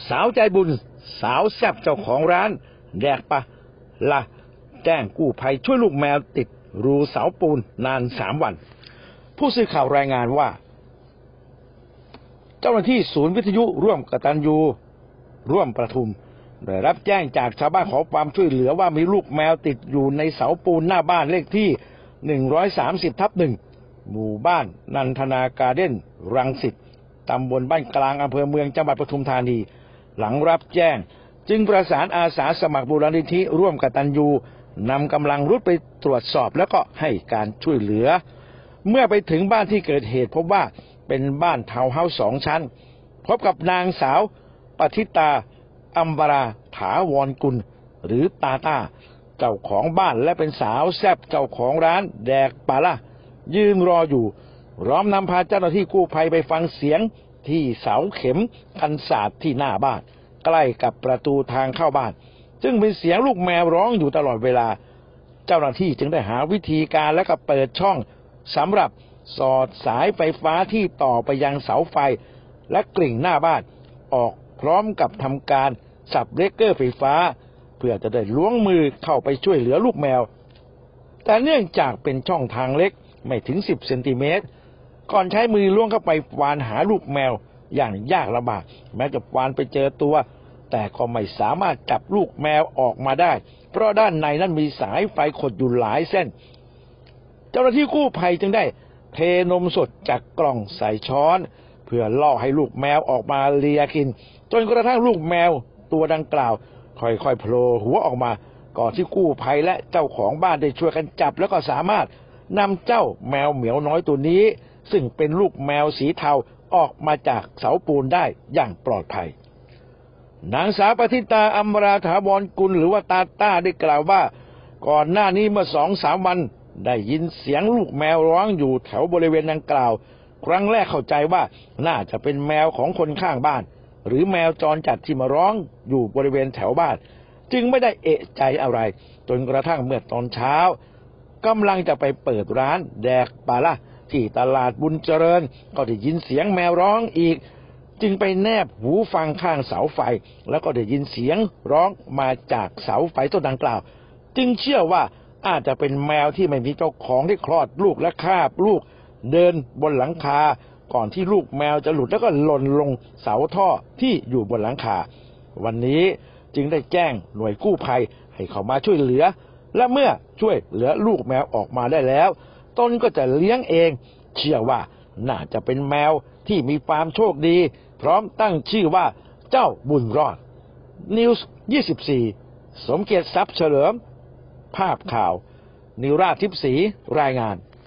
สาวใจบุญสาวแซ่บเจ้าของร้านแดกปะละแจ้งกู้ภัยช่วยลูกแมวติดรูเสาปูนนาน3 วันผู้สื่อข่าวรายงานว่าเจ้าหน้าที่ศูนย์วิทยุร่วมกตัญญูร่วมประทุมได้รับแจ้งจากชาวบ้านขอความช่วยเหลือว่ามีลูกแมวติดอยู่ในเสาปูนหน้าบ้านเลขที่130/1หมู่บ้านนันทนาการ์เด้นรังสิตตำบลบ้านกลางอำเภอเมืองจังหวัดปทุมธานีหลังรับแจ้งจึงประสานอาสาสมัครมูลนิธิร่วมกตัญญูนำกำลังรุดไปตรวจสอบแล้วก็ให้การช่วยเหลือเมื่อไปถึงบ้านที่เกิดเหตุพบว่าเป็นบ้านทาวน์เฮาส์2 ชั้นพบกับนางสาวปฏิตาอัมบราถาวรกุลหรือตาตาเจ้าของบ้านและเป็นสาวแซ่บเจ้าของร้านแดกปาละยืนรออยู่พร้อมนำพาเจ้าหน้าที่กู้ภัยไปฟังเสียงที่เสาเข็มกันศาสตร์ที่หน้าบ้านใกล้กับประตูทางเข้าบ้านซึ่งเป็นเสียงลูกแมวร้องอยู่ตลอดเวลาเจ้าหน้าที่จึงได้หาวิธีการและก็เปิดช่องสำหรับสอดสายไฟฟ้าที่ต่อไปยังเสาไฟและกริ่งหน้าบ้านออกพร้อมกับทำการสับเบรกเกอร์ไฟฟ้าเพื่อจะได้ล้วงมือเข้าไปช่วยเหลือลูกแมวแต่เนื่องจากเป็นช่องทางเล็กไม่ถึง10 เซนติเมตรก่อนใช้มือล้วงเข้าไปควานหาลูกแมวอย่างยากลำบากแม้จะควานไปเจอตัวแต่ก็ไม่สามารถจับลูกแมวออกมาได้เพราะด้านในนั้นมีสายไฟขดอยู่หลายเส้นเจ้าหน้าที่กู้ภัยจึงได้เทนมสดจากกล่องใส่ช้อนเพื่อล่อให้ลูกแมวออกมาเลียกินจนกระทั่งลูกแมวตัวดังกล่าวค่อยๆโผล่หัวออกมาก่อนที่กู้ภัยและเจ้าของบ้านได้ช่วยกันจับแล้วก็สามารถนำเจ้าแมวเหมียวน้อยตัวนี้ซึ่งเป็นลูกแมวสีเทาออกมาจากเสาปูนได้อย่างปลอดภัยนางสาวปฏิตาอัมราถาวรกุลหรือว่าตาต้าได้กล่าวว่าก่อนหน้านี้เมื่อ2-3 วันได้ยินเสียงลูกแมวร้องอยู่แถวบริเวณดังกล่าวครั้งแรกเข้าใจว่าน่าจะเป็นแมวของคนข้างบ้านหรือแมวจรจัดที่มาร้องอยู่บริเวณแถวบ้านจึงไม่ได้เอะใจอะไรจนกระทั่งเมื่อตอนเช้ากำลังจะไปเปิดร้านแดกปาละที่ตลาดบุญเจริญก็ได้ยินเสียงแมวร้องอีกจึงไปแนบหูฟังข้างเสาไฟแล้วก็ได้ยินเสียงร้องมาจากเสาไฟต้นดังกล่าวจึงเชื่อว่าอาจจะเป็นแมวที่ไม่มีเจ้าของที่คลอดลูกและคาบลูกเดินบนหลังคาก่อนที่ลูกแมวจะหลุดแล้วก็หล่นลงเสาท่อที่อยู่บนหลังคาวันนี้จึงได้แจ้งหน่วยกู้ภัยให้เข้ามาช่วยเหลือและเมื่อช่วยเหลือลูกแมวออกมาได้แล้วตนก็จะเลี้ยงเองเชื่อว่าน่าจะเป็นแมวที่มีความโชคดีพร้อมตั้งชื่อว่าเจ้าบุญรอดนิวส์24สมเกียรติทรัพย์เฉลิมภาพข่าวนิวราชทิพย์ศรีรายงาน